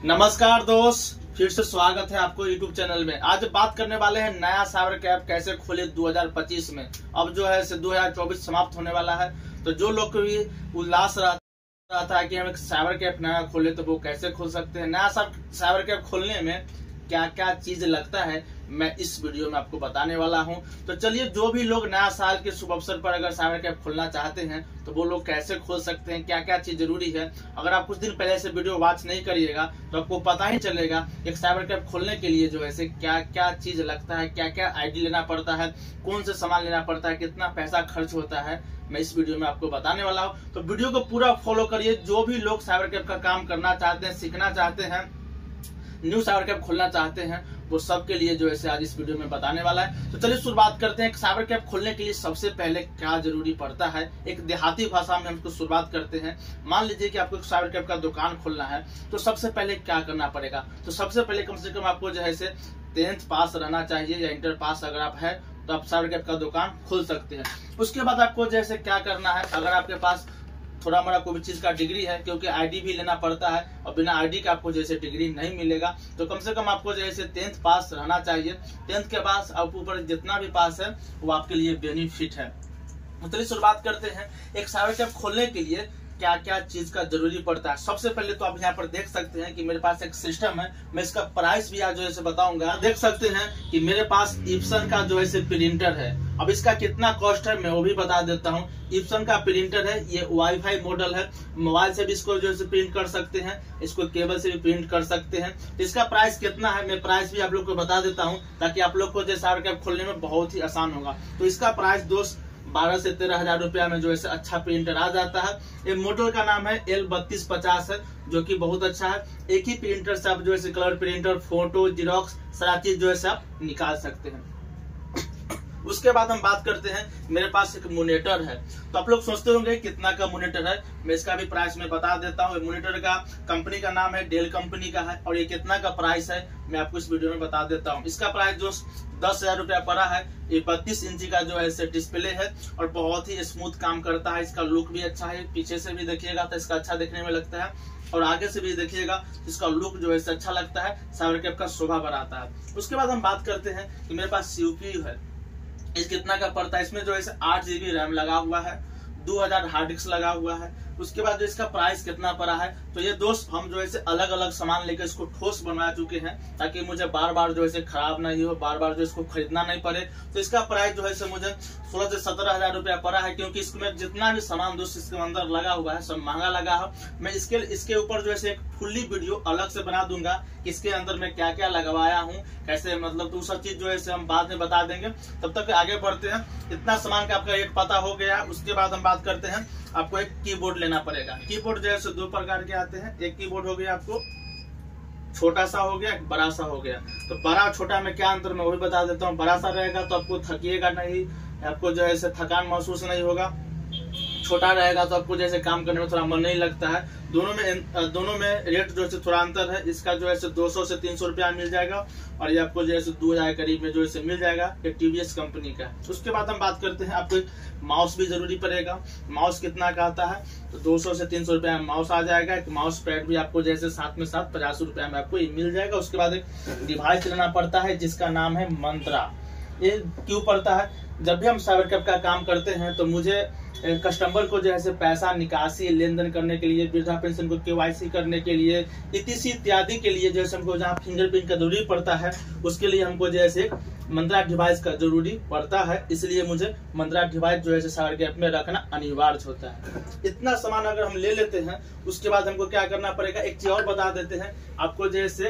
नमस्कार दोस्त, फिर से स्वागत है आपको यूट्यूब चैनल में। आज बात करने वाले हैं नया साइबर कैफ कैसे खोले 2025 में। अब जो है 2024 समाप्त होने वाला है, तो जो लोग को भी उल्लास रहता है कि हम एक साइबर कैफ नया खोले तो वो कैसे खोल सकते हैं। नया साइबर कैफ खोलने में क्या क्या चीज लगता है मैं इस वीडियो में आपको बताने वाला हूं। तो चलिए, जो भी लोग नया साल के शुभ अवसर पर अगर साइबर कैफ खोलना चाहते हैं तो वो लोग कैसे खोल सकते हैं, क्या क्या चीज जरूरी है। अगर आप कुछ दिन पहले से वीडियो वॉच नहीं करिएगा तो आपको पता ही चलेगा एक साइबर कैफ खोलने के लिए जो है क्या क्या चीज लगता है, क्या क्या आईडी लेना पड़ता है, कौन से सामान लेना पड़ता है, कितना पैसा खर्च होता है, मैं इस वीडियो में आपको बताने वाला हूँ। तो वीडियो को पूरा फॉलो करिए। जो भी लोग साइबर कैफ का काम करना चाहते हैं, सीखना चाहते हैं, न्यू साइबर कैफ खोलना चाहते हैं, वो सबके लिए जो है आज इस वीडियो में बताने वाला है। तो चलिए शुरुआत करते हैं। साइबर कैफ खोलने के लिए सबसे पहले क्या जरूरी पड़ता है, एक देहाती भाषा में हम इसको शुरुआत करते हैं। मान लीजिए कि आपको साइबर कैफ का दुकान खोलना है, तो सबसे पहले क्या करना पड़ेगा। तो सबसे पहले कम से कम आपको जो है 10th पास रहना चाहिए या इंटर पास अगर आप है तो आप साइबर कैफ का दुकान खोल सकते हैं। उसके बाद आपको जैसे क्या करना है, अगर आपके पास थोड़ा मोड़ा कोई भी चीज का डिग्री है, क्योंकि आईडी भी लेना पड़ता है और बिना आईडी का आपको जैसे डिग्री नहीं मिलेगा, तो कम से कम आपको जैसे 10th पास रहना चाहिए। 10th के बाद आप ऊपर जितना भी पास है वो आपके लिए बेनिफिट है। तो चलिए शुरुआत करते हैं। एक साइबर कैफ खोलने के लिए क्या क्या चीज का जरूरी पड़ता है। सबसे पहले तो आप यहाँ पर देख सकते हैं कि मेरे पास एक सिस्टम है, मैं इसका प्राइस भी आज जो है बताऊंगा। देख सकते हैं कि मेरे पास इप्सन का जो है प्रिंटर है। अब इसका कितना कॉस्ट है मैं वो भी बता देता हूँ। इप्सन का प्रिंटर है, ये वाईफाई मॉडल है, मोबाइल से भी इसको जो है प्रिंट कर सकते हैं, इसको केबल से भी प्रिंट कर सकते हैं। तो इसका प्राइस कितना है मैं प्राइस भी आप लोग को बता देता हूँ, ताकि आप लोग को जो साइबर कैफ खोलने में बहुत ही आसान होगा। तो इसका प्राइस दोस्त 12 से 13 हजार रुपया में जो है अच्छा प्रिंटर आ जाता है। ये मॉडल का नाम है L3250 है, जो कि बहुत अच्छा है। एक ही प्रिंटर से आप जो है कलर प्रिंटर, फोटो, जीरोक्स सारा चीज जो है आप निकाल सकते हैं। उसके बाद हम बात करते हैं, मेरे पास एक मॉनिटर है। तो आप लोग सोचते होंगे कितना का मॉनिटर है, मैं इसका भी प्राइस में बता देता हूँ। मॉनिटर का कंपनी का नाम है डेल कंपनी का है, और ये कितना का प्राइस है मैं आपको इस वीडियो में बता देता हूँ। इसका प्राइस जो 10,000 रुपया पड़ा है। ये 32 इंची का जो है डिस्प्ले है और बहुत ही स्मूथ काम करता है। इसका लुक भी अच्छा है, पीछे से भी देखिएगा तो इसका अच्छा देखने में लगता है, और आगे से भी देखिएगा इसका लुक जो है अच्छा लगता है, साइबर कैफ का शोभा बढ़ाता है। उसके बाद हम बात करते हैं कि मेरे पास सीपीयू है। इस कितना का पड़ता है, इसमें जो है 8 GB रैम लगा हुआ है, 2000 हार्ड डिस्क लगा हुआ है। उसके बाद जो इसका प्राइस कितना पड़ा है, तो ये दोस्त हम जो है अलग अलग सामान लेकर इसको ठोस बनवा चुके हैं, ताकि मुझे बार बार जो है खराब नहीं हो, बार बार जो इसको खरीदना नहीं पड़े। तो इसका प्राइस जो है मुझे 16 से 17 हजार रुपया पड़ा है, क्योंकि इसमें जितना भी सामान दोस्त इसके अंदर लगा हुआ है सब महंगा लगा है। मैं इसके ऊपर जो है एक फुल्ली वीडियो अलग से बना दूंगा कि इसके अंदर मैं क्या क्या लगवाया हूँ, कैसे मतलब तो सब चीज जो है हम बाद में बता देंगे। तब तक आगे बढ़ते हैं। इतना सामान का आपका रेट पता हो गया। उसके बाद हम बात करते हैं, आपको एक कीबोर्ड लेना पड़ेगा। कीबोर्ड जो है 2 प्रकार के आते हैं। एक कीबोर्ड हो गया आपको छोटा सा हो गया, एक बड़ा सा हो गया। तो बड़ा छोटा में क्या अंतर मैं वही बता देता हूँ। बड़ा सा रहेगा तो आपको थकिएगा नहीं, आपको जो है थकान महसूस नहीं होगा। छोटा रहेगा तो आपको जैसे काम करने में थोड़ा मन नहीं लगता है। दोनों में रेट जो है थोड़ा अंतर है। इसका जो है 200 से 300 रुपया मिल जाएगा, और ये आपको जो है 2000 करीब में जो है मिल जाएगा। ये टीवीएस कंपनी का है। उसके बाद हम बात करते हैं, आपको माउस भी जरूरी पड़ेगा। माउस कितना का आता है, तो 200 से 300 रुपया में माउस आ जाएगा। एक माउस पैड भी आपको जैसे साथ में साथ 50 रुपया में आपको ये मिल जाएगा। उसके बाद एक डिवाइस लेना पड़ता है जिसका नाम है मंत्रा। ये क्यों पड़ता है, जब भी हम साइबर कैफ का काम करते हैं तो मुझे कस्टमर को जो है पैसा निकासी लेन देन करने के लिए, वृद्धा पेंशन को KYC करने के लिए, इत्यादि के लिए जो है हमको जहाँ फिंगरप्रिंट का जरूरी पड़ता है, उसके लिए हमको जो है मंत्रा डिवाइस का जरूरी पड़ता है। इसलिए मुझे मंत्रा डिवाइस जो है साइबर कैफ में रखना अनिवार्य होता है। इतना सामान अगर हम ले लेते हैं, उसके बाद हमको क्या करना पड़ेगा, एक चीज और बता देते हैं। आपको जो है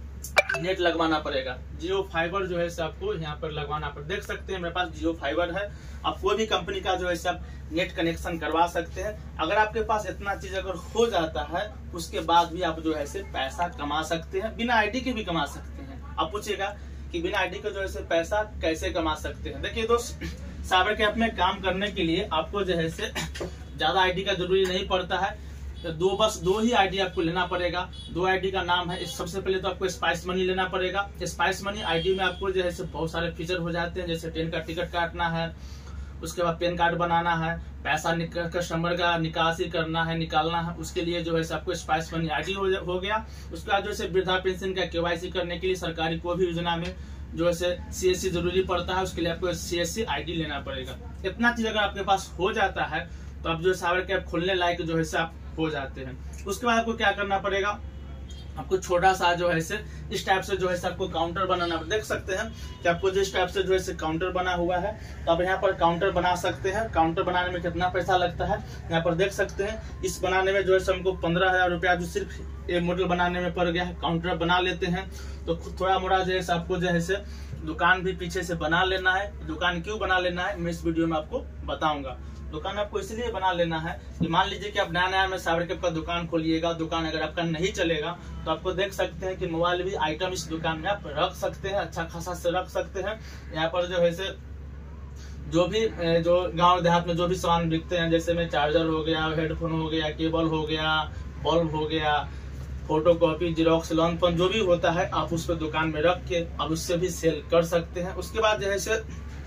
नेट लगवाना पड़ेगा। जियो फाइबर जो है आपको यहाँ पर लगवाना पड़ेगा। देख सकते हैं मेरे पास जियो फाइबर है। आप कोई भी कंपनी का जो है आप नेट कनेक्शन करवा सकते हैं। अगर आपके पास इतना चीज अगर हो जाता है, उसके बाद भी आप जो है पैसा कमा सकते हैं, बिना आईडी के भी कमा सकते हैं। आप पूछिएगा कि बिना आईडी के जो है पैसा कैसे कमा सकते हैं। देखिए दोस्त, साइबर कैफ में काम करने के लिए आपको जो है ज्यादा आईडी का जरूरी नहीं पड़ता है। तो बस दो ही आईडी आपको लेना पड़ेगा। 2 आईडी का नाम है, सबसे पहले तो आपको स्पाइस मनी लेना पड़ेगा। स्पाइस मनी आईडी में आपको जो है बहुत सारे फीचर हो जाते हैं, जैसे ट्रेन का टिकट काटना है, उसके बाद पैन कार्ड बनाना है, पैसा कस्टमर का निकासी करना है, निकालना है, उसके लिए जो है आपको स्पाइस मनी आईडी हो गया। उसके बाद जो है वृद्धा पेंशन का केवाईसी करने के लिए सरकारी कोई भी योजना में जो है CSC जरूरी पड़ता है, उसके लिए आपको CSC आईडी लेना पड़ेगा। इतना चीज अगर आपके पास हो जाता है तो आप जो है साइबर कैफ खोलने लायक जो है आप हो जाते हैं। उसके बाद आपको क्या करना पड़ेगा, आपको छोटा सा जो है इस टाइप से जो है आपको काउंटर बनाना। देख सकते हैं कि आपको जो इस टाइप से जो है काउंटर बना हुआ है, तो आप यहाँ पर काउंटर बना सकते हैं। काउंटर बनाने में कितना पैसा लगता है यहाँ पर देख सकते हैं। इस बनाने में जो है हमको 15,000 रुपया जो सिर्फ एक मॉडल बनाने में पड़ गया है। काउंटर बना लेते हैं तो थोड़ा मोड़ा जो है आपको जो है दुकान भी पीछे से बना लेना है। दुकान क्यों बना लेना है मैं इस वीडियो में आपको बताऊंगा। दुकान आपको इसलिए बना लेना है कि मान लीजिए कि आप नया में साइबर कैफ का दुकान खोलिएगा, दुकान अगर आपका नहीं चलेगा तो आपको देख सकते हैं कि मोबाइल भी आइटम इस दुकान में आप रख सकते हैं, अच्छा खासा से रख सकते हैं। यहाँ पर जो है जो गांव देहात में जो भी सामान बिकते हैं, जैसे में चार्जर हो गया, हेडफोन हो गया, केबल हो गया, बल्ब हो गया, फोटो कॉपी, जेरोक्स, लॉन पेन जो भी होता है आप उस पर दुकान में रख के और उससे भी सेल कर सकते हैं। उसके बाद जो है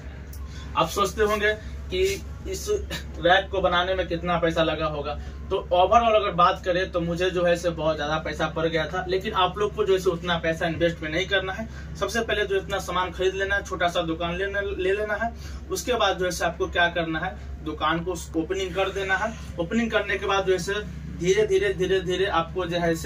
आप सोचते होंगे कि इस रैक को बनाने में कितना पैसा लगा होगा, तो ओवरऑल अगर बात करें तो मुझे जो है बहुत ज्यादा पैसा पड़ गया था। लेकिन आप लोग को जो है उतना पैसा इन्वेस्ट में नहीं करना है। सबसे पहले जो इतना सामान खरीद लेना है, छोटा सा दुकान ले लेना है। उसके बाद जो है आपको क्या करना है, दुकान को ओपनिंग कर देना है। ओपनिंग करने के बाद जो है धीरे धीरे आपको जो है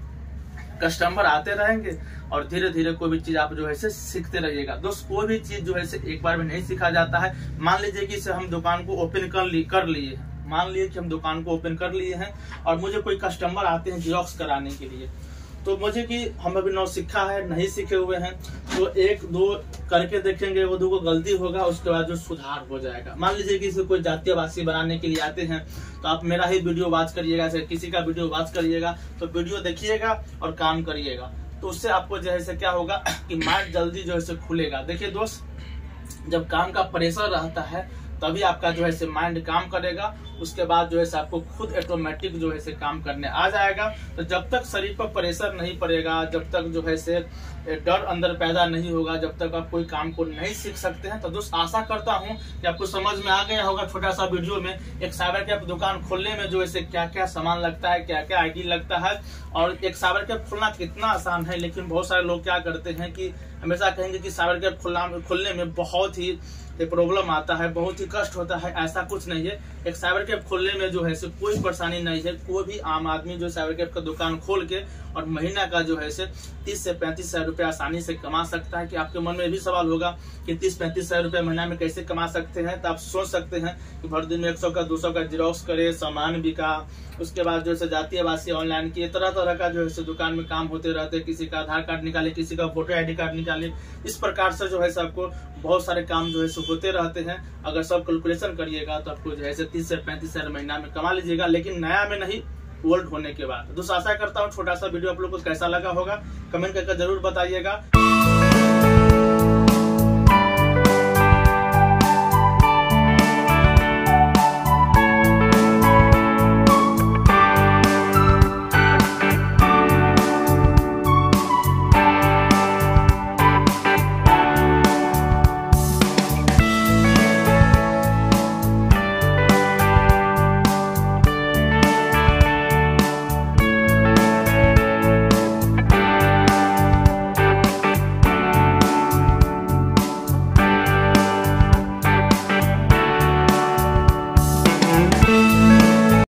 कस्टमर आते रहेंगे और धीरे धीरे कोई भी चीज आप जो है सीखते रहिएगा। दोस्त कोई भी चीज जो है एक बार में नहीं सीखा जाता है। मान लीजिए कि हम दुकान को ओपन कर लिए, मान लीजिए कि हम दुकान को ओपन कर लिए हैं और मुझे कोई कस्टमर आते हैं जेरॉक्स कराने के लिए, तो मुझे कि हम अभी नौ सीखा है, नहीं सीखे हुए हैं, तो एक दो करके देखेंगे, वो दो को गलती होगा, उसके बाद जो सुधार हो जाएगा। मान लीजिए कि कोई जातीयवासी बनाने के लिए आते हैं तो आप मेरा ही वीडियो वॉच करिएगा, किसी का वीडियो वॉच करिएगा, तो वीडियो देखिएगा और काम करिएगा, तो उससे आपको जो है क्या होगा कि माइंड जल्दी जो है खुलेगा। देखिए दोस्त, जब काम का प्रेशर रहता है तभी आपका जो है माइंड काम करेगा। उसके बाद जो है आपको खुद ऑटोमेटिक जो है काम करने आ जाएगा। तो जब तक शरीर पर प्रेशर नहीं पड़ेगा, जब तक जो है डर अंदर पैदा नहीं होगा, जब तक आप कोई काम को नहीं सीख सकते हैं। तो दोस्त आशा करता हूं कि आपको समझ में आ गया होगा छोटा सा वीडियो में एक साइबर कैफ दुकान खोलने में जो है क्या क्या सामान लगता है, क्या क्या आईडी लगता है और एक साइबर कैफ खोलना कितना आसान है। लेकिन बहुत सारे लोग क्या करते हैं कि हमेशा कहेंगे कि साइबर कैफ खोलने में बहुत ही प्रॉब्लम आता है, बहुत ही कष्ट होता है। ऐसा कुछ नहीं है। एक साइबर कैफ खोलने में जो है कोई परेशानी नहीं है। कोई भी आम आदमी जो साइबर कैफ का दुकान खोल के और महीना का जो है 30 से 35 हजार रुपया आसानी से कमा सकता है। कि आपके मन में भी सवाल होगा कि 30-35 हजार रुपया महीना में कैसे कमा सकते हैं, तो आप सोच सकते हैं कि भर दिन में 100 का 200 का जेरॉक्स करे, सामान बिका, उसके बाद जो है जातीयवासी ऑनलाइन किए, तरह तरह का जो है दुकान में काम होते रहते। किसी का आधार कार्ड निकाले, किसी का वोटर आईडी कार्ड निकाले, इस प्रकार से जो है आपको बहुत सारे काम जो है होते रहते हैं। अगर सब कैलकुलेशन करिएगा तो आपको जो है 30 से 35 हजार महीना में कमा लीजिएगा, लेकिन नया में नहीं, ओल्ड होने के बाद। दोस्तों आशा करता हूँ छोटा सा वीडियो आप लोग को कैसा लगा होगा, कमेंट करके जरूर बताइएगा।